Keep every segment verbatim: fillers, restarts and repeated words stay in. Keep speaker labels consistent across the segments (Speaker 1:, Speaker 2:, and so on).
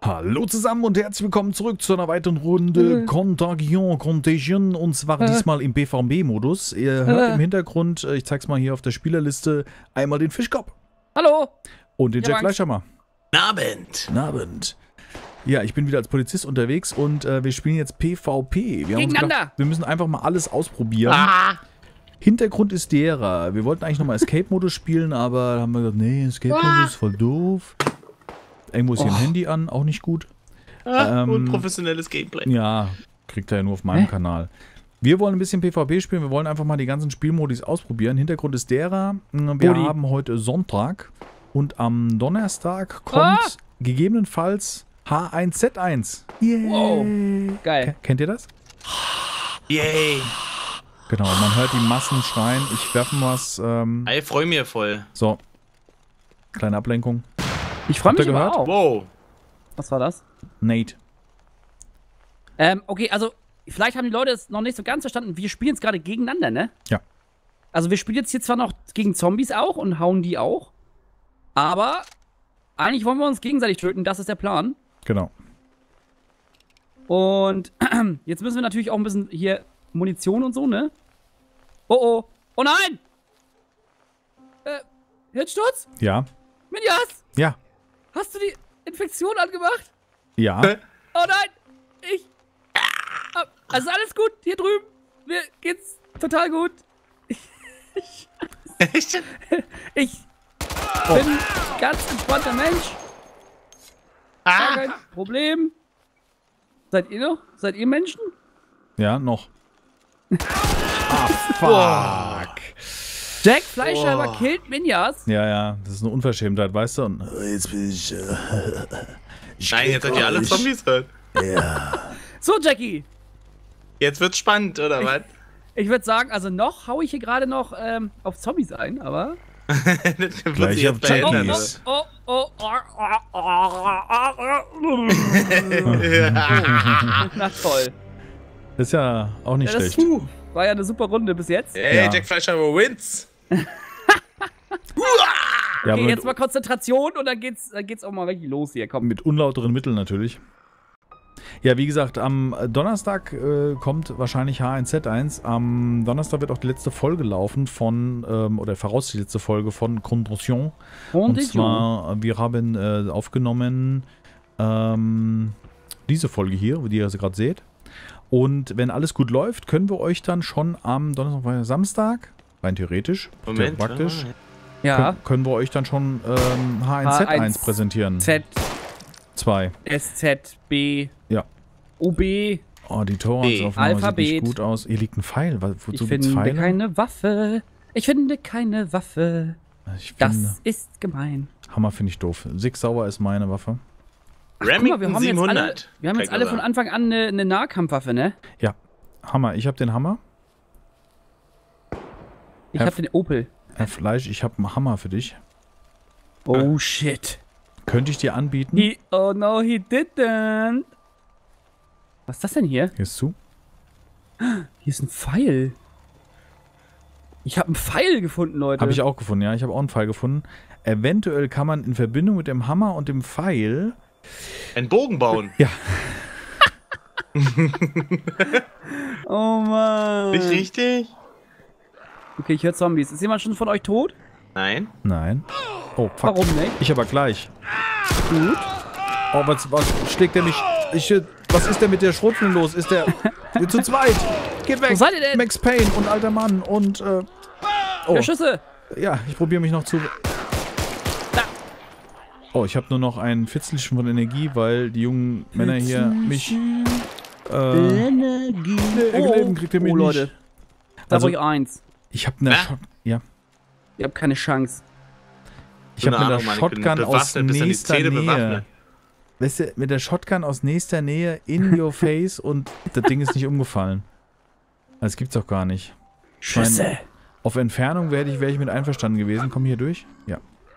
Speaker 1: Hallo zusammen und herzlich willkommen zurück zu einer weiteren Runde
Speaker 2: Äh.
Speaker 1: Contagion, Contagion und zwar
Speaker 2: Äh.
Speaker 1: diesmal im B V B-Modus. Ihr hört
Speaker 2: Äh.
Speaker 1: im Hintergrund, äh, ich zeig's mal hier auf der Spielerliste, einmal den Fischkopf
Speaker 2: Hallo!
Speaker 1: und den
Speaker 2: Ja,
Speaker 1: Jack
Speaker 2: Max.
Speaker 1: Fleischhammer.
Speaker 3: Abend.
Speaker 1: Guten Abend. Ja, ich bin wieder als Polizist unterwegs und äh, wir spielen jetzt P V P. Wir haben uns
Speaker 2: Gegeneinander.
Speaker 1: gedacht, wir müssen einfach mal alles ausprobieren.
Speaker 3: Ah.
Speaker 1: Hintergrund ist derer. Wir wollten eigentlich nochmal Escape-Modus spielen, aber da haben wir gesagt, nee, Escape-Modus ist voll doof. Irgendwo ist hier ein
Speaker 2: Oh.
Speaker 1: Handy an, auch nicht gut.
Speaker 3: Ah,
Speaker 1: Ähm,
Speaker 3: unprofessionelles Gameplay.
Speaker 1: Ja, kriegt er ja nur auf meinem
Speaker 2: Hä?
Speaker 1: Kanal. Wir wollen ein bisschen P V P spielen, wir wollen einfach mal die ganzen Spielmodis ausprobieren. Hintergrund ist derer, wir
Speaker 2: Budi.
Speaker 1: haben heute Sonntag und am Donnerstag kommt
Speaker 2: Ah!
Speaker 1: gegebenenfalls H eins Z eins. Yay.
Speaker 2: Wow. Geil.
Speaker 1: Ke- Kennt ihr das?
Speaker 3: Yay.
Speaker 1: Genau, man hört die Massen schreien. Ich werfe mal was. Ähm,
Speaker 3: Ich freue mich voll.
Speaker 1: so, kleine Ablenkung.
Speaker 2: Ich freue
Speaker 1: Habt ihr
Speaker 2: mich aber
Speaker 1: gehört?
Speaker 2: auch.
Speaker 3: Wow.
Speaker 2: Was war das?
Speaker 1: Nate.
Speaker 2: Ähm, okay, also, vielleicht haben die Leute es noch nicht so ganz verstanden. Wir spielen jetzt gerade gegeneinander, ne?
Speaker 1: Ja.
Speaker 2: Also, wir spielen jetzt hier zwar noch gegen Zombies auch und hauen die auch. Aber eigentlich wollen wir uns gegenseitig töten. Das ist der Plan.
Speaker 1: Genau.
Speaker 2: Und jetzt müssen wir natürlich auch ein bisschen hier Munition und so, ne? Oh, oh. Oh nein! Äh, Hitzsturz?
Speaker 1: Ja.
Speaker 2: Minjas!
Speaker 1: Ja.
Speaker 2: Hast du die Infektion angemacht?
Speaker 1: Ja.
Speaker 2: Oh nein! Ich. Ah, Also alles gut hier drüben. Mir geht's total gut. Ich,
Speaker 3: Echt?
Speaker 2: ich bin ein ganz entspannter Mensch. Gar
Speaker 3: Ah.
Speaker 2: kein Problem. Seid ihr noch? Seid ihr Menschen?
Speaker 1: Ja, noch. ah, fuck.
Speaker 2: Jack Fleischheimer
Speaker 3: Oh.
Speaker 2: killt Minjas.
Speaker 1: Ja, ja, das ist eine Unverschämtheit, weißt du? Und äh, jetzt bin ich. Äh, ich
Speaker 3: Nein, jetzt seid ihr alle
Speaker 1: euch.
Speaker 3: Zombies halt.
Speaker 1: Ja.
Speaker 2: So, Jackie.
Speaker 3: Jetzt wird's spannend, oder was?
Speaker 2: Ich würde sagen, also noch hau ich hier gerade noch ähm, auf Zombies ein, aber.
Speaker 3: Das wird
Speaker 1: Gleich
Speaker 3: sich
Speaker 1: auf
Speaker 3: jetzt verändern.
Speaker 1: Jackies.
Speaker 2: Oh, oh, oh, oh, oh, oh, oh. Na toll.
Speaker 1: Das ist ja auch nicht
Speaker 2: Ja, das
Speaker 1: schlecht.
Speaker 2: puh, war ja eine super Runde bis jetzt.
Speaker 3: Hey,
Speaker 1: Ja.
Speaker 3: Jack Fleischhammer wins.
Speaker 1: Ja,
Speaker 2: Okay,
Speaker 1: aber
Speaker 2: jetzt
Speaker 1: mit,
Speaker 2: mal Konzentration und dann geht's, dann geht's auch mal wirklich los hier. Komm.
Speaker 1: mit unlauteren Mitteln natürlich. Ja, wie gesagt, am Donnerstag äh, kommt wahrscheinlich H eins Z eins. Am Donnerstag wird auch die letzte Folge laufen von, ähm, oder voraussichtlich die letzte Folge von Contagion. Und zwar, wir haben äh, aufgenommen ähm, diese Folge hier, die ihr gerade seht. Und wenn alles gut läuft, können wir euch dann schon am Donnerstag, Freitag, Samstag, rein theoretisch,
Speaker 3: Moment.
Speaker 1: praktisch,
Speaker 2: Ja,
Speaker 1: können, können wir euch dann schon ähm, H eins Z eins
Speaker 2: H eins
Speaker 1: präsentieren.
Speaker 2: Z,
Speaker 1: zwei.
Speaker 2: S Z, B,
Speaker 1: Ja.
Speaker 2: O B.
Speaker 1: Oh, die Torwandsaufnahme sieht
Speaker 2: Alphabet.
Speaker 1: nicht gut aus. Hier liegt ein Pfeil. Was-
Speaker 2: Ich
Speaker 1: Wozu gibt's
Speaker 2: finde
Speaker 1: Pfeile?
Speaker 2: keine Waffe. Ich finde keine Waffe.
Speaker 1: Ich
Speaker 2: Das
Speaker 1: finde,
Speaker 2: ist gemein.
Speaker 1: Hammer finde ich doof. Sig Sauer ist meine Waffe.
Speaker 2: Guck mal, wir
Speaker 3: Remington
Speaker 2: haben jetzt alle,
Speaker 3: siebenhundert.
Speaker 2: wir haben jetzt
Speaker 3: Kriegt
Speaker 2: alle
Speaker 3: er
Speaker 2: von
Speaker 3: da.
Speaker 2: Anfang an eine, eine Nahkampfwaffe, ne?
Speaker 1: Ja, Hammer. Ich habe den Hammer.
Speaker 2: Ich
Speaker 1: Herr
Speaker 2: hab den Opel.
Speaker 1: Herr Fleisch, ich habe einen Hammer für dich.
Speaker 2: Oh shit.
Speaker 1: Könnte ich dir anbieten?
Speaker 2: He, oh no, he didn't. Was ist das denn hier?
Speaker 1: Gehst du?
Speaker 2: Hier ist ein Pfeil. Ich habe einen Pfeil gefunden, Leute.
Speaker 1: Habe ich auch gefunden, ja. Ich habe auch einen Pfeil gefunden. Eventuell kann man in Verbindung mit dem Hammer und dem Pfeil...
Speaker 3: Einen Bogen bauen.
Speaker 1: Ja,
Speaker 2: Oh Mann.
Speaker 3: Nicht richtig?
Speaker 2: Okay, ich höre Zombies. Ist jemand schon von euch tot?
Speaker 3: Nein.
Speaker 1: nein. Oh, fuck.
Speaker 2: Warum nicht?
Speaker 1: Ich aber gleich.
Speaker 2: Gut.
Speaker 1: Oh, was, was schlägt der mich... Ich, äh, was ist denn mit der Schrotflinte los? Ist der... Wir zu zweit. Geht weg.
Speaker 2: Wo seid ihr denn?
Speaker 1: Max Payne und alter Mann und... Äh, oh,
Speaker 2: Mehr Schüsse.
Speaker 1: ja, ich probiere mich noch zu...
Speaker 2: Da.
Speaker 1: Oh, ich habe nur noch ein Fitzelchen von Energie, weil die jungen Männer hier mich... Äh,
Speaker 2: Energie.
Speaker 1: Leben kriegt ihr mich
Speaker 2: oh,
Speaker 1: nicht.
Speaker 2: Leute. Da
Speaker 1: Also-
Speaker 2: also, ich eins.
Speaker 1: ich habe eine...
Speaker 3: Hä?
Speaker 1: Shot, ja,
Speaker 2: Ihr habt keine Chance.
Speaker 1: ich habe
Speaker 3: Keine
Speaker 1: mit
Speaker 3: Ahnung,
Speaker 1: der
Speaker 3: Mann, ich bin
Speaker 1: Shotgun aus
Speaker 3: bewaffnet bis an die
Speaker 1: nächster
Speaker 3: Zähne
Speaker 1: Nähe...
Speaker 3: bewaffnet.
Speaker 1: Weißt du, mit der Shotgun aus nächster Nähe in your face und das Ding ist nicht umgefallen. Das gibt's doch gar nicht.
Speaker 2: Schüsse.
Speaker 1: Auf Entfernung wäre ich, wär ich mit einverstanden gewesen. Komm hier durch. Ja.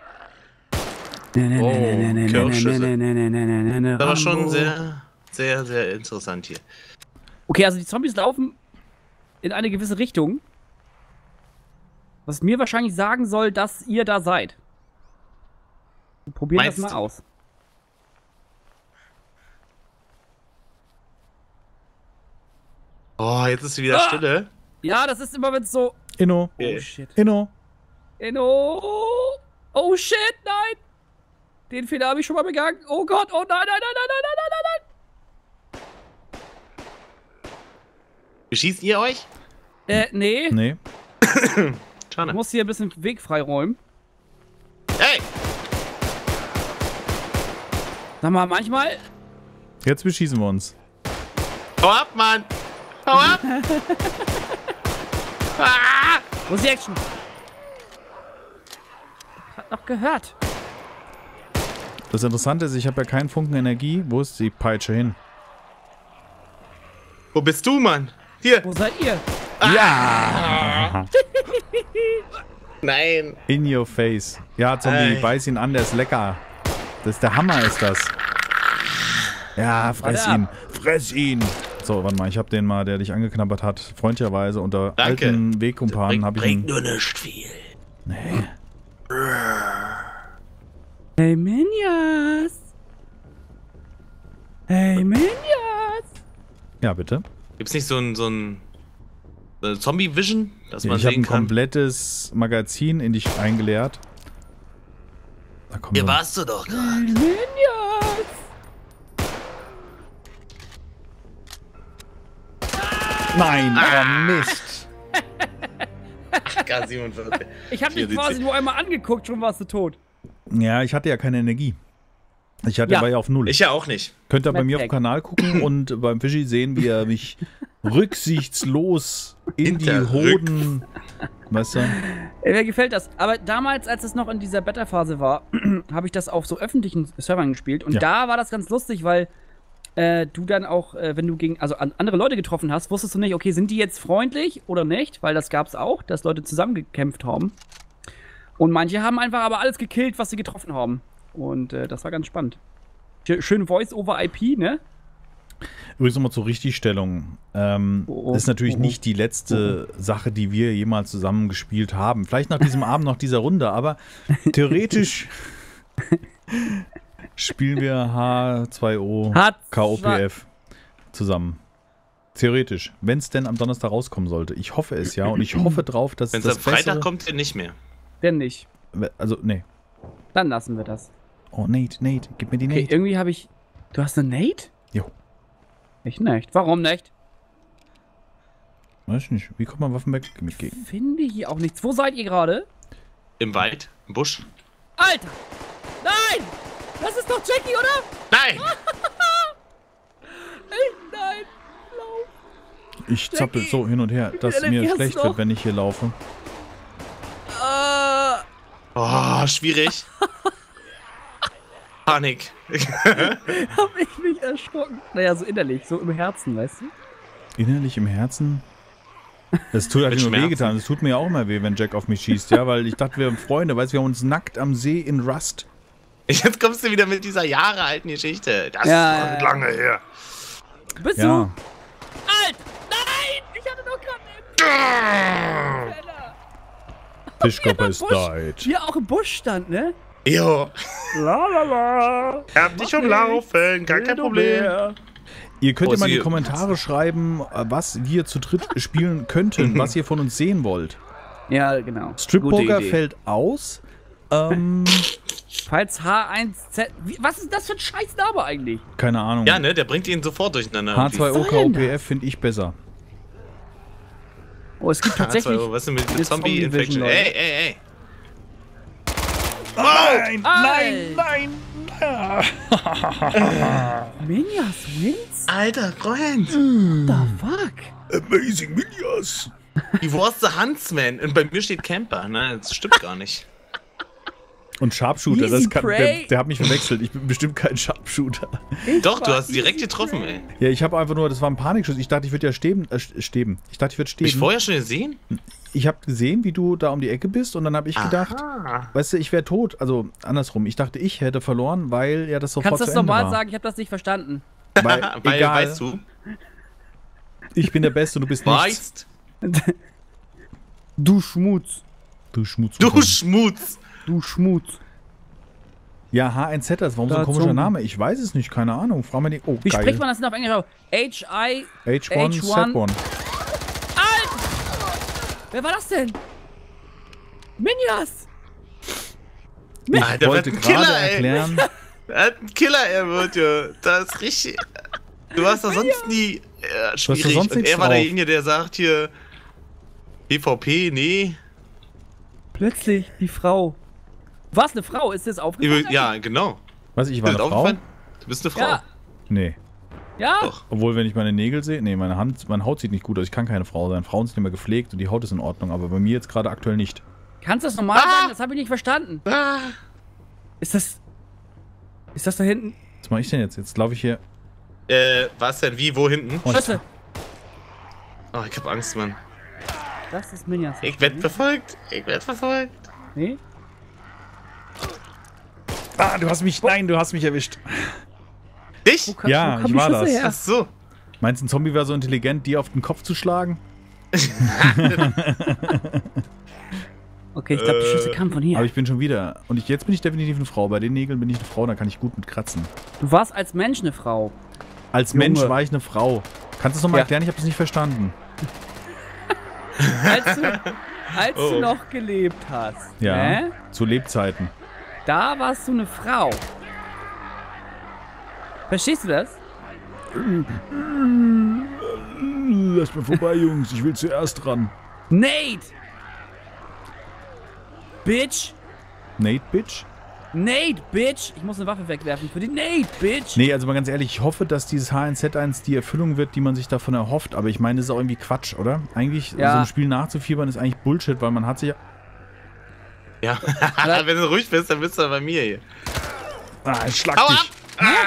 Speaker 3: Oh, Kirschschüsse. Das war
Speaker 2: Das
Speaker 3: schon sehr, sehr, sehr interessant hier.
Speaker 2: Okay, also die Zombies laufen in eine gewisse Richtung. Was mir wahrscheinlich sagen soll, dass ihr da seid. Wir probieren das
Speaker 3: Meinst
Speaker 2: mal
Speaker 3: du?
Speaker 2: aus.
Speaker 3: Oh, jetzt ist wieder
Speaker 2: Ah!
Speaker 3: Stille.
Speaker 2: Ja, das ist immer, wenn es so...
Speaker 1: Inno.
Speaker 3: Okay.
Speaker 2: Oh, shit.
Speaker 1: Inno.
Speaker 2: Inno. Oh, shit, nein. Den Fehler habe ich schon mal begangen. Oh Gott, oh nein, nein, nein, nein, nein, nein, nein, nein.
Speaker 3: Beschießt ihr euch?
Speaker 2: Äh, nee.
Speaker 1: Nee.
Speaker 3: Schade.
Speaker 2: Ich muss hier ein bisschen Weg freiräumen.
Speaker 3: Hey!
Speaker 2: Sag mal, manchmal...
Speaker 1: Jetzt beschießen wir uns.
Speaker 3: Hau ab, Mann! Hau ab! Ah!
Speaker 2: Wo ist die Action? Hat noch gehört.
Speaker 1: Das Interessante ist, ich habe ja keinen Funken Energie. Wo ist die Peitsche hin?
Speaker 3: Wo bist du, Mann? Hier!
Speaker 2: Wo seid ihr?
Speaker 1: Ja!
Speaker 3: Nein!
Speaker 1: In your face. Ja, Zombie,
Speaker 3: Ey.
Speaker 1: beiß ihn an, der ist lecker. Das ist der Hammer, ist das. Ja, fress
Speaker 2: Warte
Speaker 1: ihn. Fress ihn. So, warte mal, ich habe den mal, der dich angeknabbert hat, freundlicherweise unter
Speaker 3: Danke.
Speaker 1: alten Wegkumpanen habe ich ihn...
Speaker 3: nur nicht viel.
Speaker 1: Nee.
Speaker 2: Hey, Minions. Hey, Minions.
Speaker 1: Ja, bitte.
Speaker 3: Gibt's nicht so ein, so ein äh, Zombie-Vision, dass man
Speaker 1: Ich habe
Speaker 3: sehen
Speaker 1: ein
Speaker 3: kann?
Speaker 1: komplettes Magazin in dich eingeleert. Da kommen
Speaker 3: Hier
Speaker 1: wir.
Speaker 3: warst du doch gerade.
Speaker 2: Hey, Minions.
Speaker 1: Nein, oh Mist.
Speaker 3: K siebenundvierzig.
Speaker 2: Ich hab dich
Speaker 3: vierundsiebzig.
Speaker 2: quasi nur einmal angeguckt, schon warst du tot.
Speaker 1: Ja, ich hatte ja keine Energie. Ich hatte
Speaker 2: Ja.
Speaker 1: war ja auf Null.
Speaker 3: Ich ja auch nicht.
Speaker 1: Könnt ihr bei
Speaker 2: Mad
Speaker 1: mir auf dem
Speaker 2: Black.
Speaker 1: Kanal gucken und beim Fischi sehen, wie er mich rücksichtslos in die
Speaker 3: Hinterrück.
Speaker 1: Hoden. Weißt du?
Speaker 2: Ey, mir gefällt das. Aber damals, als es noch in dieser Beta-Phase war, habe ich das auf so öffentlichen Servern gespielt. Und
Speaker 1: Ja.
Speaker 2: da war das ganz lustig, weil äh, du dann auch, äh, wenn du gegen also an andere Leute getroffen hast, wusstest du nicht, okay, sind die jetzt freundlich oder nicht? Weil das gab es auch, dass Leute zusammengekämpft haben. Und manche haben einfach aber alles gekillt, was sie getroffen haben. Und äh, das war ganz spannend. Sch- Schön Voice-over-I P, ne?
Speaker 1: Übrigens nochmal zur Richtigstellung. Ähm,
Speaker 2: Oh,
Speaker 1: das ist natürlich
Speaker 2: oh,
Speaker 1: nicht die letzte Sache, die wir jemals zusammen gespielt haben. Vielleicht nach diesem Abend, nach dieser Runde, aber theoretisch spielen wir H zwei O
Speaker 2: Hat
Speaker 1: K O P F zusammen. Theoretisch. Wenn es denn am Donnerstag rauskommen sollte. Ich hoffe es ja und ich hoffe drauf, dass
Speaker 3: Wenn es
Speaker 1: das
Speaker 3: am Freitag
Speaker 1: bessere,
Speaker 3: kommt, dann nicht mehr.
Speaker 2: Denn nicht.
Speaker 1: Also, nee.
Speaker 2: Dann lassen wir das.
Speaker 1: Oh, Nate, Nate, gib mir die
Speaker 2: Okay,
Speaker 1: Nate.
Speaker 2: irgendwie habe ich... Du hast eine Nate?
Speaker 1: Jo.
Speaker 2: Ich nicht. Warum nicht?
Speaker 1: Weiß ich nicht. Wie kommt man Waffen weg mitgegen?
Speaker 2: Finde hier auch nichts. Wo seid ihr gerade?
Speaker 3: Im Wald, im Busch.
Speaker 2: Alter! Nein! Das ist doch Jackie, oder?
Speaker 3: Nein!
Speaker 2: Ich, nein! Lauf!
Speaker 1: Ich zappel
Speaker 2: Jackie,
Speaker 1: so hin und her, dass
Speaker 2: wie
Speaker 1: mir
Speaker 2: reagierst
Speaker 1: schlecht
Speaker 2: du
Speaker 1: wird,
Speaker 2: noch?
Speaker 1: wenn ich hier laufe.
Speaker 2: Äh,
Speaker 3: Oh, schwierig. Panik.
Speaker 2: hab ich mich erschrocken. Naja, so innerlich, so im Herzen, weißt du?
Speaker 1: Innerlich im Herzen? Das tut halt
Speaker 3: Mit
Speaker 1: nur
Speaker 3: Schmerzen.
Speaker 1: wehgetan. Das tut mir ja auch immer weh, wenn Jack auf mich schießt, ja, weil ich dachte, wir haben Freunde, weißt du, wir haben uns nackt am See in Rust.
Speaker 3: Jetzt kommst du wieder mit dieser jahrealten Geschichte. Das
Speaker 2: Ja,
Speaker 3: ist
Speaker 2: ja.
Speaker 3: lange her.
Speaker 2: Bist
Speaker 1: Ja.
Speaker 2: du? Alt! Nein! Ich hatte doch gerade einen Penner.
Speaker 1: Fischkopper ist
Speaker 2: Busch.
Speaker 1: died.
Speaker 2: Hier auch im Busch stand, ne?
Speaker 3: Jo.
Speaker 2: La la la.
Speaker 3: Hab dich umlaufen, gar kein Problem.
Speaker 1: Ihr könnt
Speaker 3: Oh,
Speaker 1: ja mal in die
Speaker 3: sie-
Speaker 1: Kommentare schreiben, was wir zu dritt spielen könnten, was ihr von uns sehen wollt.
Speaker 2: Ja, genau.
Speaker 1: Strip
Speaker 3: Gute
Speaker 1: Poker
Speaker 3: Idee.
Speaker 1: fällt aus. Ähm,
Speaker 2: Falls H eins Z. Wie, was ist das für ein scheiß Name eigentlich?
Speaker 1: keine Ahnung.
Speaker 3: Ja, ne, der bringt ihn sofort durcheinander.
Speaker 1: H zwei O
Speaker 2: soll
Speaker 1: K O
Speaker 2: denn
Speaker 1: P F finde ich besser.
Speaker 2: Oh, es gibt
Speaker 3: H zwei O,
Speaker 2: tatsächlich.
Speaker 3: was ist denn mit,
Speaker 2: eine
Speaker 3: mit Zombie-Infection?
Speaker 2: Zombie-Vision,
Speaker 3: Ey, ey, ey.
Speaker 1: Nein,
Speaker 2: nein,
Speaker 1: nein!
Speaker 2: Minions wins?
Speaker 3: Alter, Freund.
Speaker 2: The fuck?
Speaker 1: Amazing Minions!
Speaker 3: Die Wurst the Huntsman. Und bei mir steht Camper. Ne, das stimmt gar nicht.
Speaker 1: Und Sharpshooter,
Speaker 2: Easy
Speaker 1: das kann, der,
Speaker 2: Prey.
Speaker 1: der hat mich verwechselt. Ich bin bestimmt kein Sharpshooter.
Speaker 2: Ich
Speaker 3: Doch, du
Speaker 2: war
Speaker 3: hast direkt
Speaker 2: easy
Speaker 3: getroffen,
Speaker 2: prey.
Speaker 3: ey.
Speaker 1: Ja, ich habe einfach nur, das war ein Panikschuss. Ich dachte, ich würde ja steben, äh, steben. Ich dachte, ich würde
Speaker 3: Hab ich
Speaker 1: stehen.
Speaker 3: vorher schon gesehen?
Speaker 1: Ich habe gesehen, wie du da um die Ecke bist und dann habe ich gedacht,
Speaker 3: Aha.
Speaker 1: weißt du, ich wäre tot. Also andersrum. Ich dachte, ich hätte verloren, weil ja das sofort
Speaker 2: Kannst du
Speaker 1: zu
Speaker 2: das
Speaker 1: Ende
Speaker 2: nochmal
Speaker 1: war.
Speaker 2: sagen? Ich habe das nicht verstanden.
Speaker 1: Weil,
Speaker 3: Weil,
Speaker 1: egal,
Speaker 3: weißt du,
Speaker 1: ich bin der Beste, du bist nichts.
Speaker 3: weißt,
Speaker 2: Du Schmutz.
Speaker 1: Du Schmutz.
Speaker 3: du Schmutz.
Speaker 2: Du Schmutz.
Speaker 1: Ja, H eins Z, warum so ein
Speaker 2: Da
Speaker 1: komischer
Speaker 2: Zombie.
Speaker 1: Name? Ich weiß es nicht, keine Ahnung. Frag mal die. Oh,
Speaker 2: Wie
Speaker 1: geil.
Speaker 2: spricht man das denn auf Englisch? H I...
Speaker 1: H eins,
Speaker 2: H eins?
Speaker 1: Z eins.
Speaker 2: Wer war das denn? Minjas!
Speaker 1: Ich
Speaker 3: Alter,
Speaker 1: wollte
Speaker 3: was ein
Speaker 1: gerade
Speaker 3: Killer, ey.
Speaker 1: erklären.
Speaker 3: Er hat einen Killer, er wird ja. Das ist richtig. Du warst doch sonst nie äh, schwierig.
Speaker 1: doch sonst
Speaker 3: Und
Speaker 1: nichts
Speaker 3: er war
Speaker 1: drauf.
Speaker 3: derjenige, der sagt hier P V P, nee.
Speaker 2: Plötzlich die Frau. Was, eine Frau? Ist das aufgefallen?
Speaker 3: Ja, genau.
Speaker 1: Was, ich war
Speaker 3: Ist
Speaker 1: eine
Speaker 3: dir
Speaker 1: Frau?
Speaker 3: aufgefallen? Du bist eine Frau.
Speaker 2: Ja.
Speaker 1: Nee.
Speaker 2: Ja?
Speaker 3: Doch.
Speaker 1: Obwohl, wenn ich meine Nägel sehe, nee, meine Hand, meine Haut sieht nicht gut aus. Ich kann keine Frau sein. Frauen sind immer gepflegt und die Haut ist in Ordnung, aber bei mir jetzt gerade aktuell nicht.
Speaker 2: Kannst du das normal sagen? Das habe ich nicht verstanden.
Speaker 3: Ah.
Speaker 2: Ist das... Ist das da hinten?
Speaker 1: Was mache ich denn jetzt? Jetzt laufe ich hier.
Speaker 3: Äh, was denn? Wie? Wo hinten?
Speaker 1: Und-
Speaker 2: Schüsse.
Speaker 3: Oh, ich hab Angst, Mann.
Speaker 2: Das ist Minjas.
Speaker 3: Ich werd verfolgt. Ich werd verfolgt.
Speaker 2: Nee?
Speaker 1: Ah, du hast mich. Nein, du hast mich erwischt.
Speaker 3: Dich?
Speaker 2: Wo kam-
Speaker 1: Ja,
Speaker 2: wo
Speaker 1: ich
Speaker 2: kam die
Speaker 1: war
Speaker 2: Schüsse
Speaker 1: das.
Speaker 2: her?
Speaker 3: Ach so.
Speaker 1: Meinst du, ein Zombie wäre so intelligent, die auf den Kopf zu schlagen?
Speaker 2: Okay, ich glaube, die
Speaker 3: Äh,
Speaker 2: Schüsse kamen von hier.
Speaker 1: Aber ich bin schon wieder. Und ich, jetzt bin ich definitiv eine Frau. Bei den Nägeln bin ich eine Frau, da kann ich gut mit kratzen.
Speaker 2: Du warst als Mensch eine Frau.
Speaker 1: Als
Speaker 2: Junge.
Speaker 1: Mensch war ich eine Frau. Kannst du es nochmal
Speaker 2: Ja.
Speaker 1: erklären? Ich habe das nicht verstanden.
Speaker 2: Als du, als
Speaker 3: Oh.
Speaker 2: du noch gelebt hast.
Speaker 1: Ja.
Speaker 2: Ne?
Speaker 1: Zu Lebzeiten.
Speaker 2: Da warst du eine Frau. Verstehst du das?
Speaker 1: Lass mal vorbei, Jungs. Ich will zuerst dran.
Speaker 2: Nate! Bitch!
Speaker 1: Nate, Bitch?
Speaker 2: Nate, Bitch! Ich muss eine Waffe wegwerfen für die Nate, Bitch!
Speaker 1: Nee, also mal ganz ehrlich, ich hoffe, dass dieses H eins Z eins die Erfüllung wird, die man sich davon erhofft. Aber ich meine, das ist auch irgendwie Quatsch, oder? Eigentlich,
Speaker 2: Ja.
Speaker 1: so ein Spiel nachzufiebern ist eigentlich Bullshit, weil man hat sich ja...
Speaker 3: Ja. Wenn du ruhig bist, dann bist du bei mir hier.
Speaker 1: Ah, ich schlag
Speaker 3: Hau
Speaker 1: dich.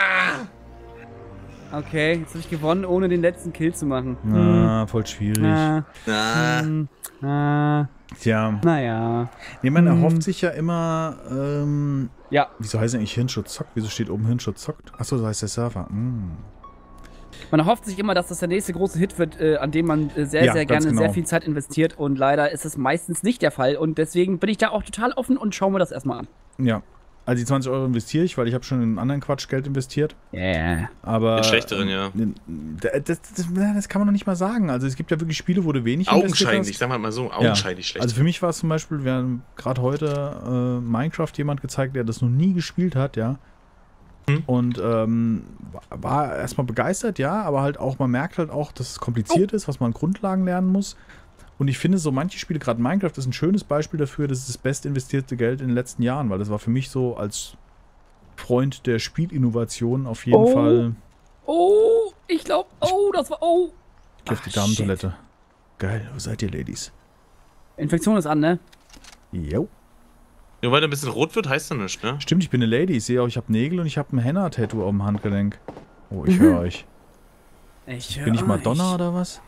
Speaker 2: Okay, jetzt habe ich gewonnen, ohne den letzten Kill zu machen.
Speaker 1: Ah, voll schwierig.
Speaker 2: Ah,
Speaker 3: Na.
Speaker 2: hm, ah,
Speaker 1: Tja.
Speaker 2: naja.
Speaker 1: Nee, man
Speaker 2: Hm.
Speaker 1: erhofft sich ja immer, ähm...
Speaker 2: Ja,
Speaker 1: Wieso heißt eigentlich Hirnschutz zockt? Wieso steht oben Hirnschutz zockt? Achso, so heißt der Server. Mm.
Speaker 2: man erhofft sich immer, dass das der nächste große Hit wird, äh, an dem man äh, sehr,
Speaker 1: Ja,
Speaker 2: sehr
Speaker 1: ganz
Speaker 2: gerne
Speaker 1: genau.
Speaker 2: sehr viel Zeit investiert. Und leider ist es meistens nicht der Fall. Und deswegen bin ich da auch total offen und schaue mir das erstmal an.
Speaker 1: Ja. Also die zwanzig Euro investiere ich, weil ich habe schon in anderen Quatsch Geld investiert.
Speaker 2: Yeah.
Speaker 1: Aber...
Speaker 3: In schlechteren, ja.
Speaker 1: äh, Das, das, das kann man noch nicht mal sagen. Also es gibt ja wirklich Spiele, wo du wenig investiert
Speaker 3: Augenscheinlich,
Speaker 1: hast.
Speaker 3: sagen wir mal so, augenscheinlich
Speaker 1: Ja.
Speaker 3: schlecht.
Speaker 1: Also für mich war es zum Beispiel, wir haben gerade heute äh, Minecraft jemand gezeigt, der das noch nie gespielt hat, ja.
Speaker 3: Hm.
Speaker 1: Und ähm, war erstmal begeistert, ja, aber halt auch, man merkt halt auch, dass es kompliziert ist, was man an Grundlagen lernen muss. Und ich finde, so manche Spiele, gerade Minecraft, ist ein schönes Beispiel dafür, das ist das best investierte Geld in den letzten Jahren, weil das war für mich so als Freund der Spielinnovation auf jeden
Speaker 2: Oh.
Speaker 1: Fall.
Speaker 2: Oh, ich glaube, oh, das war, oh.
Speaker 1: Ich geh auf die
Speaker 2: Ach,
Speaker 1: Damentoilette. Geil, wo seid ihr, Ladies?
Speaker 2: Infektion ist an, ne?
Speaker 1: Jo.
Speaker 3: Nur weil er ein bisschen rot wird, heißt das nicht, ne?
Speaker 1: Stimmt, ich bin eine Lady. Ich sehe auch, ich habe Nägel und ich habe ein Henna-Tattoo auf dem Handgelenk. Oh, ich
Speaker 2: Mhm.
Speaker 1: höre euch.
Speaker 2: Ich hör
Speaker 1: Bin ich
Speaker 2: euch.
Speaker 1: Madonna oder was?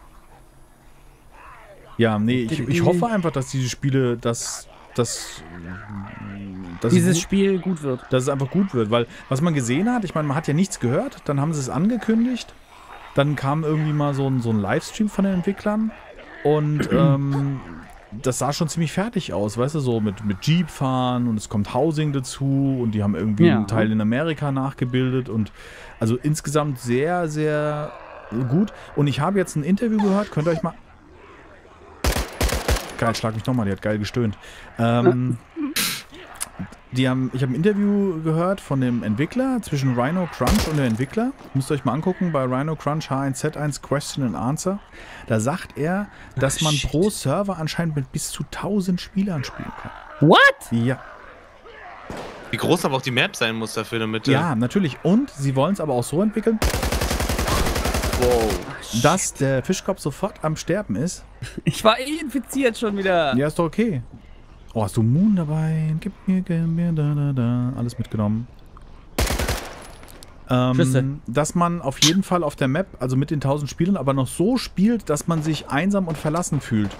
Speaker 1: Ja, nee, ich, ich hoffe einfach, dass diese Spiele, dass, dass, dass,
Speaker 2: Dieses
Speaker 1: es,
Speaker 2: Spiel gut wird.
Speaker 1: dass es einfach gut wird. Weil, was man gesehen hat, ich meine, man hat ja nichts gehört, dann haben sie es angekündigt, dann kam irgendwie mal so ein, so ein Livestream von den Entwicklern und ähm, das sah schon ziemlich fertig aus, weißt du, so mit, mit Jeep fahren und es kommt Housing dazu und die haben irgendwie
Speaker 2: Ja.
Speaker 1: einen Teil in Amerika nachgebildet und also insgesamt sehr, sehr gut. Und ich habe jetzt ein Interview gehört, könnt ihr euch mal... Geil, schlag mich nochmal, die hat geil gestöhnt. Ähm, die haben, ich habe ein Interview gehört von dem Entwickler zwischen Rhino Crunch und dem Entwickler. Müsst ihr euch mal angucken bei Rhino Crunch H eins Z eins Question and Answer. Da sagt er, dass man
Speaker 2: shit.
Speaker 1: pro Server anscheinend mit bis zu tausend Spielern spielen kann.
Speaker 2: What?
Speaker 1: Ja,
Speaker 3: Wie groß aber auch die Map sein muss dafür, damit. äh,
Speaker 1: ja, natürlich. Und sie wollen es aber auch so entwickeln,
Speaker 3: Wow.
Speaker 1: dass der Fischkopf sofort am Sterben ist.
Speaker 2: Ich war eh infiziert schon wieder.
Speaker 1: Ja, ist doch okay. Oh, hast du Moon dabei? Gib mir, gib mir, da, da, da. Alles mitgenommen.
Speaker 2: Schüsse.
Speaker 1: Ähm, dass man auf jeden Fall auf der Map, also mit den tausend Spielern, aber noch so spielt, dass man sich einsam und verlassen fühlt.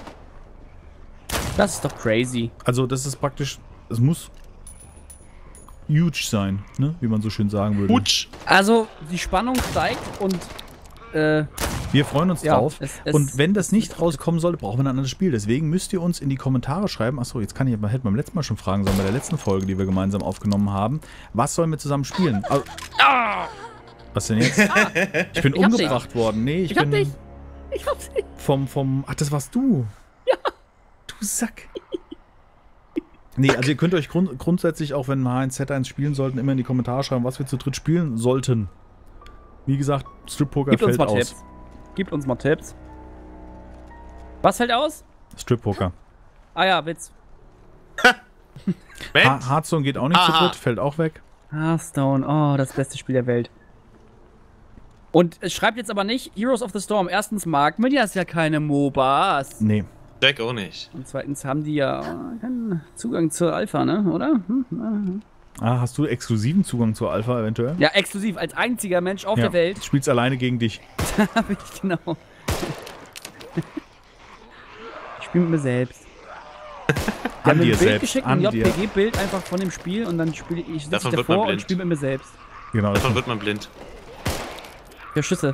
Speaker 2: Das ist doch crazy.
Speaker 1: Also das ist praktisch, es muss huge sein, ne? Wie man so schön sagen würde.
Speaker 3: Hutsch.
Speaker 2: Also, die Spannung steigt und äh,
Speaker 1: Wir freuen uns
Speaker 2: Ja,
Speaker 1: drauf.
Speaker 2: es- es-
Speaker 1: Und wenn das nicht rauskommen sollte, brauchen wir ein anderes Spiel. Deswegen müsst ihr uns in die Kommentare schreiben. Achso, jetzt kann ich, hätte beim letzten Mal schon fragen sollen, bei der letzten Folge, die wir gemeinsam aufgenommen haben. Was sollen wir zusammen spielen? Also, was denn jetzt? Ich bin
Speaker 2: Ich hab
Speaker 1: umgebracht worden. Nee, ich,
Speaker 2: Ich hab
Speaker 1: bin
Speaker 2: dich. Ich hab's nicht.
Speaker 1: vom, vom. Ach, das warst du. Ja. Du Sack. Nee, also ihr könnt euch grund grundsätzlich, auch wenn wir H eins Z eins spielen sollten, immer in die Kommentare schreiben, was wir zu dritt spielen sollten. Wie gesagt, Strip Poker
Speaker 2: Gib uns
Speaker 1: fällt
Speaker 2: mal
Speaker 1: aus.
Speaker 2: Tipps. Gib uns mal Tipps. Was fällt aus?
Speaker 1: Strip Poker.
Speaker 2: Ah ja, Witz.
Speaker 3: Mensch,
Speaker 1: Ha Hearthstone geht auch nicht zu
Speaker 3: Aha.
Speaker 1: dritt, fällt auch weg.
Speaker 2: Hearthstone, oh, das beste Spiel der Welt. Und es schreibt jetzt aber nicht, Heroes of the Storm. Erstens mag Medias ja keine MOBAs.
Speaker 1: Nee.
Speaker 3: Jack auch nicht.
Speaker 2: Und zweitens haben die ja keinen Zugang zur Alpha, ne? Oder? Hm?
Speaker 1: Ah, hast du exklusiven Zugang zur Alpha eventuell?
Speaker 2: Ja, exklusiv. Als einziger Mensch auf
Speaker 1: Ja.
Speaker 2: der Welt
Speaker 1: Spielst alleine gegen dich.
Speaker 2: habe ich genau. Ich spiele mit mir selbst. Die haben
Speaker 1: An
Speaker 2: mir
Speaker 1: dir
Speaker 2: ein Bild
Speaker 1: selbst.
Speaker 2: geschickt,
Speaker 1: An
Speaker 2: ein
Speaker 1: dir.
Speaker 2: J P G-Bild einfach von dem Spiel und dann spiele ich, sitze
Speaker 3: Davon
Speaker 2: ich
Speaker 3: wird man
Speaker 2: davor und
Speaker 3: blind.
Speaker 2: spiele mit mir selbst.
Speaker 1: Genau. Das
Speaker 3: Davon wird man blind.
Speaker 2: Der Schüsse.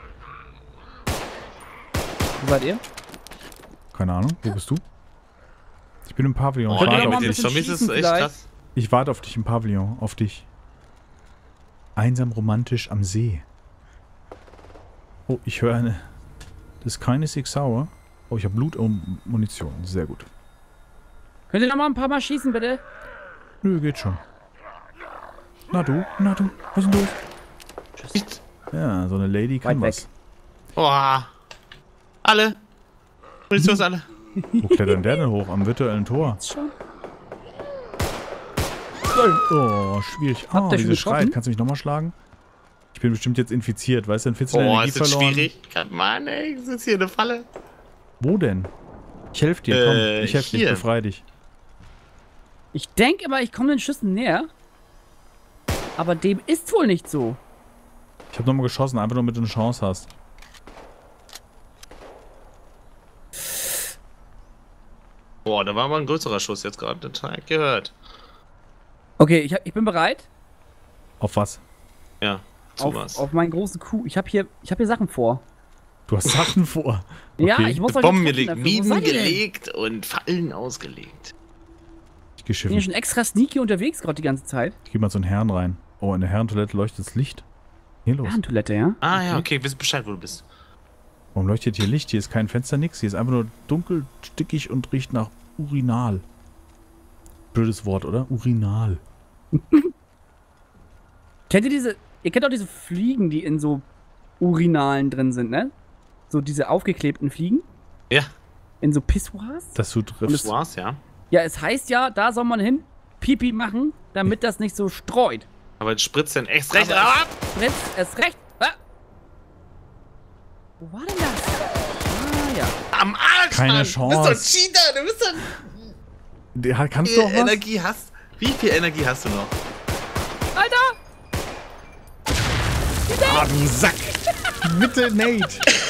Speaker 2: Wo seid ihr?
Speaker 1: Keine Ahnung. Wo bist du? Ich bin im Pavillon.
Speaker 3: Oh,
Speaker 1: Ich
Speaker 2: Wollt ihr
Speaker 1: warte,
Speaker 2: noch mal
Speaker 1: auf,
Speaker 2: ein
Speaker 3: mit den
Speaker 2: bisschen
Speaker 3: Zombies ist
Speaker 2: schießen
Speaker 3: echt
Speaker 2: vielleicht?
Speaker 3: krass.
Speaker 1: ich warte auf dich im Pavillon. Auf dich. Einsam romantisch am See. Oh, ich höre eine. Das ist keine Six Sauer. Oh, ich habe Blut und Munition. Sehr gut.
Speaker 2: Könnt ihr noch mal ein paar Mal schießen, bitte?
Speaker 1: Nö, geht schon. Na du, na du, was ist denn los?
Speaker 3: Tschüss.
Speaker 1: Ja, so eine Lady kann
Speaker 2: Weit
Speaker 1: was.
Speaker 2: weg.
Speaker 3: Boah. Alle. Munition ist alle.
Speaker 1: Wo klettert denn der denn hoch? Am virtuellen Tor.
Speaker 2: Schon.
Speaker 1: Oh, schwierig.
Speaker 2: Habt
Speaker 1: Oh,
Speaker 2: ihr schon
Speaker 1: diese Schreit.
Speaker 2: getroffen?
Speaker 1: Kannst du mich nochmal schlagen? Ich bin bestimmt jetzt infiziert. Weißt du, ein vierzehn
Speaker 3: Boah,
Speaker 1: Energie
Speaker 3: ist das
Speaker 1: verloren.
Speaker 3: schwierig. Mann, ey, ich sitze hier in der Falle.
Speaker 1: Wo denn? Ich helfe dir, komm.
Speaker 3: Äh,
Speaker 1: ich helfe dir, ich
Speaker 3: hier.
Speaker 1: befreie dich.
Speaker 2: Ich denke aber, ich komme den Schüssen näher. Aber dem ist wohl nicht so.
Speaker 1: Ich habe nochmal geschossen, einfach nur damit du eine Chance hast.
Speaker 3: Boah, da war mal ein größerer Schuss jetzt gerade. Das hab ich gehört.
Speaker 2: Okay, ich, hab, ich bin bereit.
Speaker 1: Auf was?
Speaker 3: Ja, zu
Speaker 2: Auf,
Speaker 3: was.
Speaker 2: auf meinen großen Kuh. Ich habe hier, ich hab hier Sachen vor.
Speaker 1: Du hast Sachen vor.
Speaker 2: Ja,
Speaker 1: Okay.
Speaker 2: ich muss euch
Speaker 3: Bomben
Speaker 2: noch
Speaker 3: gelegt,
Speaker 2: treffen dafür. Wo
Speaker 3: Minen
Speaker 2: seid ihr denn?
Speaker 3: gelegt und Fallen ausgelegt.
Speaker 1: Ich
Speaker 2: Ich bin
Speaker 1: geschiffen.
Speaker 2: hier schon extra sneaky unterwegs gerade die ganze Zeit.
Speaker 1: Ich geh mal so einen Herrn rein. Oh, in der Herrentoilette leuchtet das Licht. Hier los.
Speaker 2: Herrentoilette, ja?
Speaker 3: Ah ja, okay, wisst Bescheid, wo du bist.
Speaker 1: Warum leuchtet hier Licht? Hier ist kein Fenster, nix. Hier ist einfach nur dunkel, stickig und riecht nach Urinal. Blödes Wort, oder? Urinal.
Speaker 2: Kennt ihr diese, ihr kennt auch diese Fliegen, die in so Urinalen drin sind, ne? So diese aufgeklebten Fliegen
Speaker 3: Ja,
Speaker 2: in so Pissoirs.
Speaker 1: Dass du
Speaker 3: das
Speaker 1: triffst.
Speaker 3: war's, ja.
Speaker 2: Ja, es heißt ja, da soll man hin, Pipi machen, damit das nicht so streut.
Speaker 3: Aber jetzt spritzt dann extra recht
Speaker 2: Aber-
Speaker 3: ab.
Speaker 2: Fritz, erst recht. Ah. Wo war denn das? Ah, ja.
Speaker 3: Am Arsch,
Speaker 1: Keine
Speaker 3: Mann.
Speaker 1: Chance.
Speaker 3: Du bist doch ein Cheater, du bist doch...
Speaker 1: Der-
Speaker 3: Wie
Speaker 1: Kannst du
Speaker 3: viel
Speaker 1: auch was?
Speaker 3: Energie hast... Wie viel Energie hast du noch?
Speaker 2: Alter!
Speaker 1: Ah, du Sack! Bitte, Nate!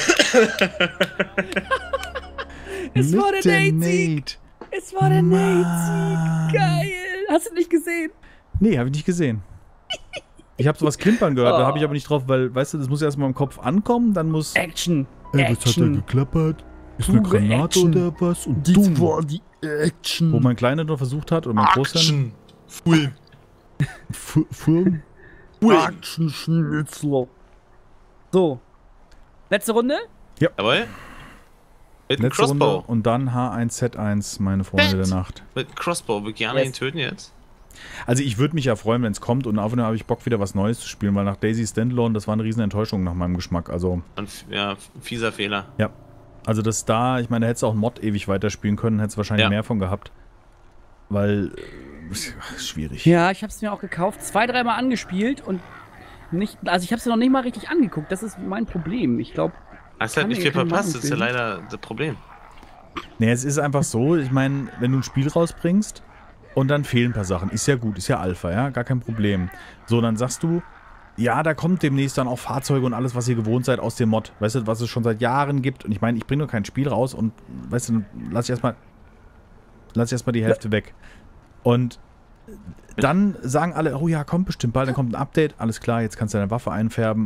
Speaker 2: Es war der
Speaker 1: Bitte,
Speaker 2: Nate-Sieg. Es war der
Speaker 1: Mann.
Speaker 2: Nate-Sieg. Geil. Hast du nicht gesehen?
Speaker 1: Nee, habe ich nicht gesehen. Ich habe sowas klimpern gehört, da
Speaker 2: Oh.
Speaker 1: habe ich aber nicht drauf, weil, weißt du, das muss erstmal im Kopf ankommen, dann muss...
Speaker 2: Action.
Speaker 1: Ey, was hat da
Speaker 2: Action.
Speaker 1: geklappert? Ist eine
Speaker 2: Pure
Speaker 1: Granate
Speaker 2: Action.
Speaker 1: oder was? Und dumm.
Speaker 2: war die Action.
Speaker 1: Wo mein Kleiner noch versucht hat, oder mein Großer.
Speaker 3: Action. Full.
Speaker 1: Film.
Speaker 2: Action Schnitzler. So. Letzte Runde?
Speaker 3: Jawohl. Mit einem
Speaker 1: Letzte Runde
Speaker 3: Crossbow.
Speaker 1: und dann H eins Z eins, meine Freunde
Speaker 3: Fett.
Speaker 1: der Nacht.
Speaker 3: Mit einem Crossbow. Wir gerne
Speaker 2: Yes.
Speaker 3: ihn töten jetzt.
Speaker 1: Also ich würde mich ja freuen, wenn es kommt und auf jeden Fall habe ich Bock, wieder was Neues zu spielen, weil nach Daisy Standalone, das war eine riesen Enttäuschung nach meinem Geschmack. Also,
Speaker 3: Und f- ja, fieser Fehler.
Speaker 1: ja. Also das da, ich meine, da hättest du auch einen Mod ewig weiterspielen können, hättest wahrscheinlich
Speaker 3: Ja.
Speaker 1: mehr von gehabt. Weil, äh, schwierig.
Speaker 2: Ja, ich hab's mir auch gekauft, zwei, dreimal angespielt und nicht, also ich hab's mir noch nicht mal richtig angeguckt. Das ist mein Problem. Ich glaube,
Speaker 3: Hast halt
Speaker 2: Kann
Speaker 3: nicht
Speaker 2: mir
Speaker 3: viel
Speaker 2: keine
Speaker 3: verpasst,
Speaker 2: Meinung
Speaker 3: das ist ja
Speaker 2: bilden.
Speaker 3: leider das Problem.
Speaker 1: Nee, es ist einfach so, ich meine, wenn du ein Spiel rausbringst und dann fehlen ein paar Sachen, ist ja gut, ist ja Alpha, ja, gar kein Problem. So, dann sagst du, ja, da kommt demnächst dann auch Fahrzeuge und alles, was ihr gewohnt seid aus dem Mod, weißt du, was es schon seit Jahren gibt. Und ich meine, ich bringe nur kein Spiel raus und, weißt du, dann lass ich erstmal, lass ich erstmal die Hälfte weg. Und dann sagen alle, oh ja, kommt bestimmt bald, dann kommt ein Update, alles klar, jetzt kannst du deine Waffe einfärben.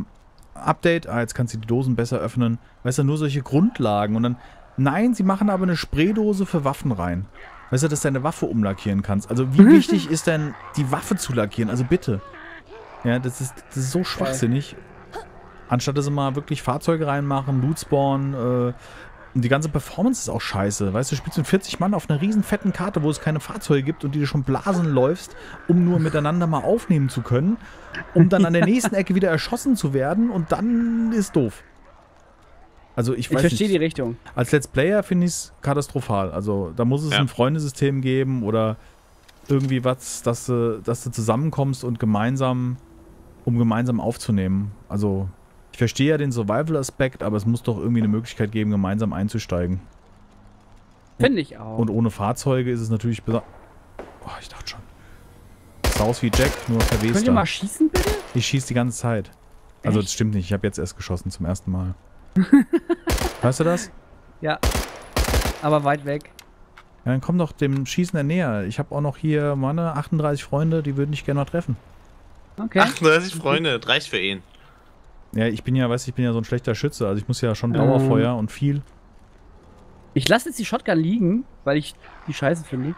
Speaker 1: Update, ah, jetzt kannst du die Dosen besser öffnen. Weißt du, nur solche Grundlagen. Und dann, nein, sie machen aber eine Spraydose für Waffen rein. Weißt du, dass du deine Waffe umlackieren kannst. Also wie wichtig ist denn, die Waffe zu lackieren? Also bitte. Ja, das ist, das ist so schwachsinnig. Anstatt dass sie mal wirklich Fahrzeuge reinmachen, Loot Spawn, äh, und die ganze Performance ist auch scheiße. Weißt du, du spielst mit vierzig Mann auf einer riesen fetten Karte, wo es keine Fahrzeuge gibt und die du schon blasen läufst, um nur miteinander mal aufnehmen zu können, um dann an der nächsten Ecke wieder erschossen zu werden und dann ist doof. Also ich weiß
Speaker 2: Ich verstehe
Speaker 1: nicht.
Speaker 2: die Richtung.
Speaker 1: Als Let's Player finde ich es katastrophal. Also da muss es
Speaker 3: Ja.
Speaker 1: ein Freundesystem geben oder irgendwie was, dass du, dass du zusammenkommst und gemeinsam, um gemeinsam aufzunehmen. Also ich verstehe ja den Survival-Aspekt, aber es muss doch irgendwie eine Möglichkeit geben, gemeinsam einzusteigen.
Speaker 2: Finde ich auch.
Speaker 1: Und ohne Fahrzeuge ist es natürlich besonders... Oh, ich dachte schon. Sah aus wie Jack, nur
Speaker 2: Könnt ihr
Speaker 1: verwester.
Speaker 2: mal schießen, bitte?
Speaker 1: Ich schieße die ganze Zeit. Also
Speaker 2: Echt?
Speaker 1: das stimmt nicht, ich habe jetzt erst geschossen zum ersten Mal. Hörst du das?
Speaker 2: Ja. Aber weit weg.
Speaker 1: Ja, dann komm doch dem Schießen näher. Ich habe auch noch hier, meine, achtunddreißig Freunde, die würden dich gerne mal treffen.
Speaker 2: Okay.
Speaker 3: achtunddreißig Freunde, das reicht für ihn.
Speaker 1: Ja, ich bin ja, weißt du, ich bin ja so ein schlechter Schütze, also ich muss ja schon
Speaker 2: Ähm.
Speaker 1: Dauerfeuer und viel.
Speaker 2: Ich lasse jetzt die Shotgun liegen, weil ich die scheiße finde.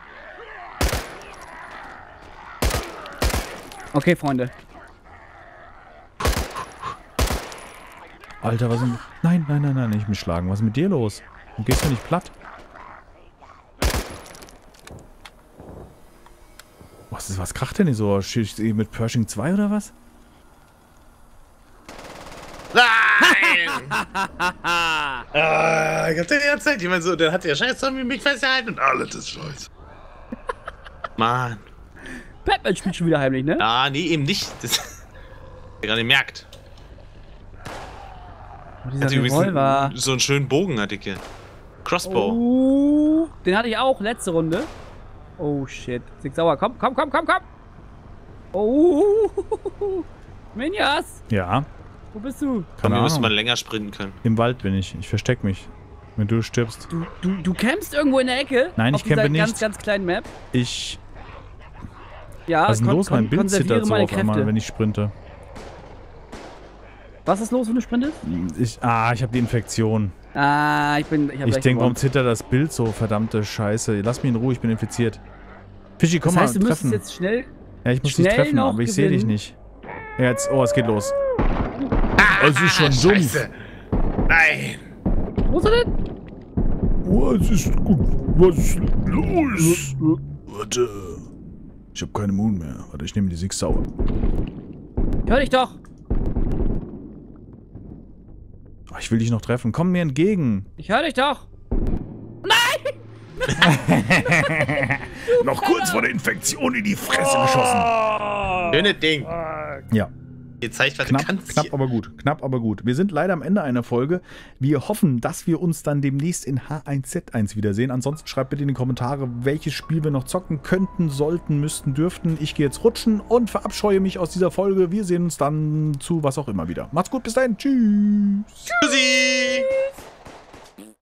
Speaker 2: Okay, Freunde.
Speaker 1: Alter, was ist denn... Nein, nein, nein, nein, nicht mich schlagen. Was ist mit dir los? Du gehst mir nicht platt. Was ist, was kracht denn hier so? Schießt ihr mit Pershing zwei oder was?
Speaker 3: Nein! ah, ich hab den die ganze Zeit jemand so, der hat der scheiß Zombie mich festgehalten und alles ist scheiße. Mann.
Speaker 2: Batman spielt schon wieder heimlich, ne?
Speaker 3: Ah, nee, eben nicht. Das hab ich gerade gemerkt.
Speaker 2: Oh, dieser
Speaker 3: Hatte übrigens
Speaker 2: Revolver.
Speaker 3: einen- so einen schönen Bogen hatte ich hier. Crossbow.
Speaker 2: Oh, den hatte ich auch, letzte Runde. Oh shit. Six sauer, komm, komm, komm, komm, komm. Oh. Minjas,
Speaker 1: Ja,
Speaker 2: wo bist du?
Speaker 1: keine
Speaker 3: wir müssen mal
Speaker 1: Ahnung.
Speaker 3: länger sprinten können.
Speaker 1: Im Wald bin ich. Ich versteck mich. Wenn du stirbst.
Speaker 2: Du, du, du campst irgendwo in der Ecke?
Speaker 1: Nein,
Speaker 2: auf
Speaker 1: ich campe
Speaker 2: dieser ganz,
Speaker 1: nicht.
Speaker 2: ganz kleinen Map.
Speaker 1: Ich...
Speaker 2: Ja,
Speaker 1: Was ist denn
Speaker 2: kon-
Speaker 1: los? Mein
Speaker 2: kon-
Speaker 1: Bild
Speaker 2: konserviere
Speaker 1: zittert so
Speaker 2: meine
Speaker 1: auf einmal,
Speaker 2: Kräfte.
Speaker 1: wenn ich sprinte.
Speaker 2: Was ist los, wenn du sprintest?
Speaker 1: Ich, ah, ich habe die Infektion.
Speaker 2: Ah, ich bin. Ich, hab
Speaker 1: Ich
Speaker 2: gleich
Speaker 1: denke, warum
Speaker 2: gewonnen.
Speaker 1: zittert das Bild so? Verdammte Scheiße. Lass mich in Ruhe, ich bin infiziert. Fischi, komm
Speaker 2: Das heißt,
Speaker 1: mal,
Speaker 2: du müsstest
Speaker 1: treffen.
Speaker 2: jetzt schnell.
Speaker 1: Ja, ich muss dich
Speaker 2: schnell
Speaker 1: treffen,
Speaker 2: noch
Speaker 1: aber ich sehe dich
Speaker 2: gewinnen.
Speaker 1: nicht. Ja, jetzt, oh, es geht los.
Speaker 3: Ah,
Speaker 1: Es ist schon dumm.
Speaker 3: Scheiße. Nein.
Speaker 2: Wo ist er denn?
Speaker 1: Was ist gut? Was ist los? Warte. Ich habe keine Moon mehr. Warte, ich nehme die Six Sauer.
Speaker 2: Hör dich doch.
Speaker 1: Oh, ich will dich noch treffen. Komm mir entgegen.
Speaker 2: Ich höre dich doch.
Speaker 1: Noch kurz vor der Infektion in die Fresse geschossen.
Speaker 3: Schönes Ding.
Speaker 1: Ja.
Speaker 3: Ihr zeigt, was
Speaker 1: Knapp,
Speaker 3: du kannst.
Speaker 1: knapp,
Speaker 3: hier.
Speaker 1: aber gut. Knapp, aber gut. Wir sind leider am Ende einer Folge. Wir hoffen, dass wir uns dann demnächst in H eins Z eins wiedersehen. Ansonsten schreibt bitte in die Kommentare, welches Spiel wir noch zocken könnten, sollten, müssten, dürften. Ich gehe jetzt rutschen und verabscheue mich aus dieser Folge. Wir sehen uns dann zu was auch immer wieder. Macht's gut, bis dahin. Tschüss.
Speaker 3: Tschüssi.